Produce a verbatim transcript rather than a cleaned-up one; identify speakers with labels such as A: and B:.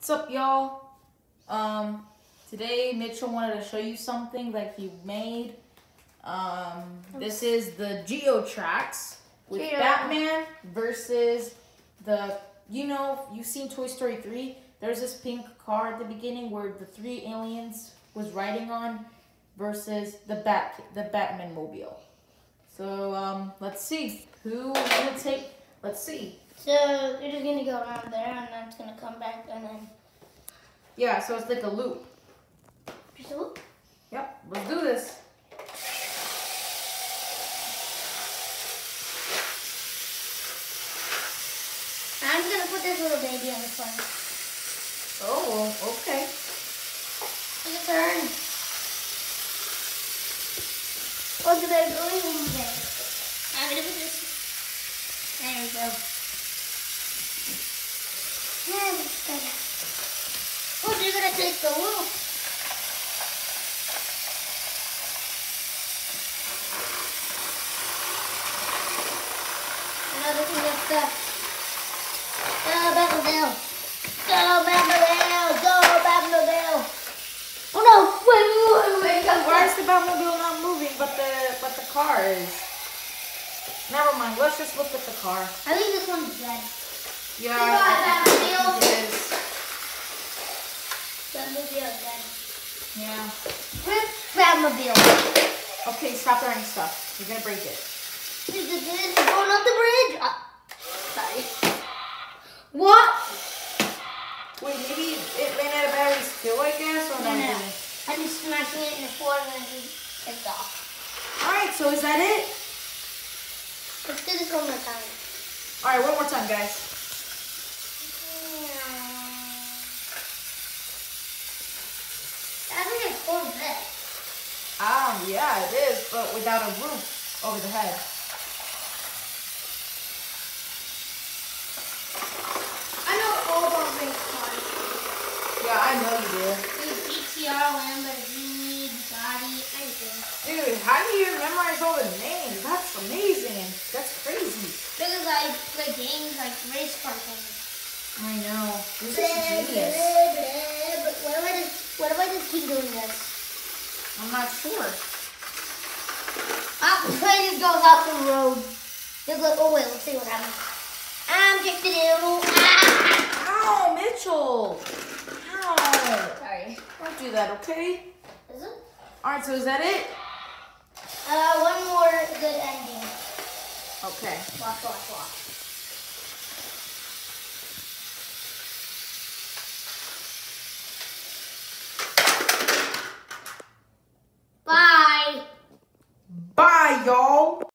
A: What's up, y'all? Um, today Mitchell wanted to show you something that he made. Um, this is the Geotrax with
B: Geo.
A: Batman versus the, you know, you've seen Toy Story three. There's this pink car at the beginning where the three aliens was riding on versus the Bat, the Batman mobile. So, um, let's see who will take. Let's see.
B: So you're just gonna go around there, and then it's gonna come back, and then
A: Yeah, so it's like a loop.
B: just a loop.
A: Yep, let's do this.
B: I'm just gonna put this little baby on the front.
A: Oh, okay.
B: Take a turn. Look at that green thing. I'm gonna put this. There we go. There we go. Oh, you're gonna take the loop. Another thing that's stuck. Go Batmobile. Go Batmobile. Go Batmobile. Oh no! Wait, wait, wait, wait.
A: Why is the Batmobile not moving, but the but the car is? Never mind. Let's just look at the car.
B: I think this one's dead.
A: Yeah,
B: Goodbye,
A: I think
B: Batmobile.
A: it is.
B: Batmobile dead.
A: Yeah.
B: Rip Batmobile.
A: Okay, stop throwing stuff. You're gonna break it.
B: This is this is going up the bridge. Uh, sorry. What?
A: Wait, maybe it ran out of batteries too, I guess, or
B: No,
A: not?
B: no.
A: Really?
B: I'm just smashing it in the floor and then it- it's off.
A: All right. So is that it?
B: Let's do this one more time.
A: All right. One more time, guys.
B: I think it's full bed.
A: Ah, yeah, it is, but without a roof over the head.
B: I know all about race cars.
A: Yeah, I know you do.
B: There's G T R, Lamborghini, Bugatti, anything.
A: Dude, how do you memorize all the names? That's amazing. That's crazy.
B: Because I play games like race car games.
A: I know. This is
B: Blah,
A: genius.
B: blah, blah, but what if I just what if I just keep doing this?
A: I'm not sure.
B: Ah, the train just goes off the road. It goes, oh wait, let's see what happens. I'm just a little ah.
A: Ow, Mitchell. Ow.
B: Sorry.
A: Don't do that, okay?
B: Is it?
A: All right, so is that it?
B: Uh, one more good ending.
A: Okay.
B: Watch, watch, watch. Bye.
A: Bye, y'all.